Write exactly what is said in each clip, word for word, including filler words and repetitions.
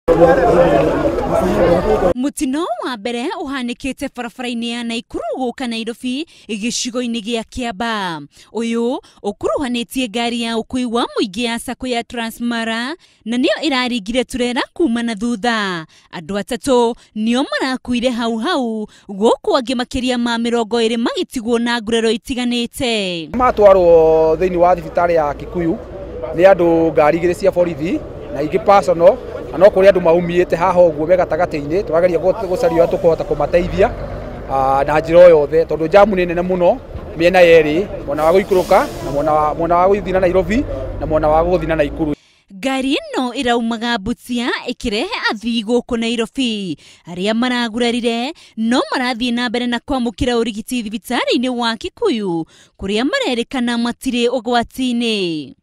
Mutino wa mbere uhanikite barabara-ini ya Naikuru guka Nairobi igicigo-ini gia Kiamba. Uyu ukuruhanitie ngari ya ukui wa muingi ya sako ya Transmara na niyo iraringire turera kuma na thutha. Andu atatu niyo marakuire hau hau guku angi makiria ma mirongo iri magitigwo na ngurero itiganite. Matwarwo thiini wa thibitari ya Kikuyu ni andu ngari igiri cia borithi na ingi personal ano kuri andu maumiite haha uguo me gatagati-ini turageria gucaria tukuhota kumateithia na njira yothe tondu jamu ni nene muno miena yeri mona wa guikuruka na mona mona wa guthina Nairobi na mona wa guthina Naikuru. Ngari ino iraumaga Busia ikirehe athii guku Nairobi. Aria maragurarire no marathie na mbere na kwamukira urigiti thibitari-ini wa Kikuyu kuria marerikana matire ugwati-ini.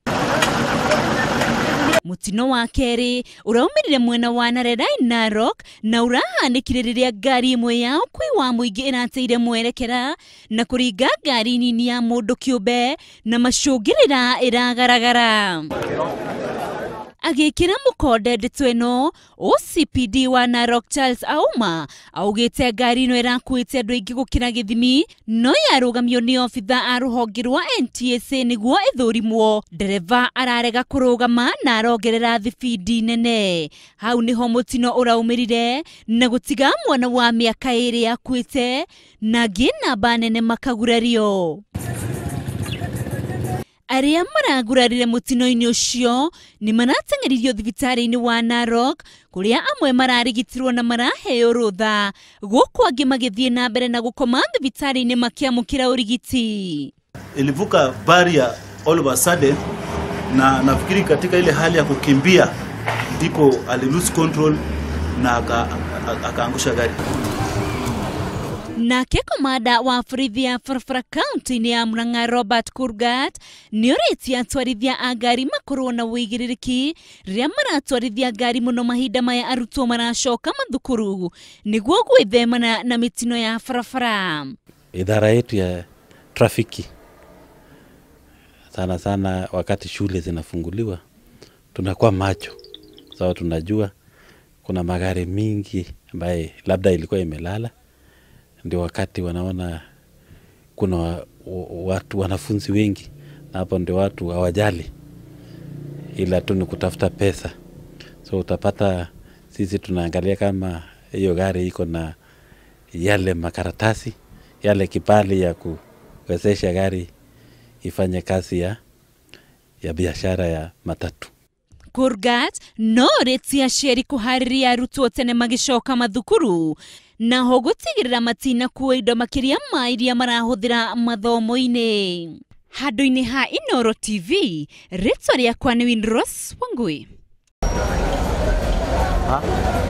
Mutino wa keri uraumirire mwena wa Narendai Narok na urahanikire riria ngari imwe ya ukui wa muingi irateire mwerekera na kuringa ngari nini ya mundu kiumbe na macungirira iragaragara. Agikira mukonde ndeto ino O C P D wa Narok Charles Auma augite ngari ino irakuite andu aingi gukira githimi no yarugamio ni obitha a ruhonge rwa N T S A niguo ithurimwo. Ndereva ararega kurugama na arongerera thibidi nene. Hau niho mutino uraumirire na gutiga mwana wa miaka iri akuite na ngina banene makagurario. Aria maragurarire mutino-ini ucio ni marateng'eririo thibitari-ini wa Narok kuria amwe mararigitirwo na maraheo rutha guku angi magithie na mbere na gukoma thibitari-ini makiamukira urigiti. Ilivuka barrier all of a sudden na nafikiri katika ile hali ya kukimbia ndipo ali lose control na akaangusha gari. Na komanda wa borithi ya barabara kaunti-ini ya Murang'a Robert Kurgat nioritie atwarithia a ngari makorwo na wigiriki riria maratwarithia ngari muno mahinda maya arutwo maracoka mathukuru niguo gwithemana na mitino ya barabara. Idara yetu ya trafiki sana sana wakati shule zinafunguliwa tunakuwa macho sababu tunajua kuna magari mingi ambaye labda ilikuwa imelala. Ndio wakati wanaona kuna watu wanafunzi wengi na hapo ndio watu hawajali ila tu ni kutafuta pesa. So utapata sisi tunaangalia kama hiyo gari iko na yale makaratasi, yale kibali ya kuwezesha gari ifanye kazi ya ya biashara ya matatu. Kurgat no retia sheri kuhariria arutwo tene magicoka mathukuru na ho gutigirira matina kuwa indo makiria ma iria marahuthira mathomo-ini. Handu-ini ha Inooro T V, ritwa riakwa ni Windrose Wangui. Ha?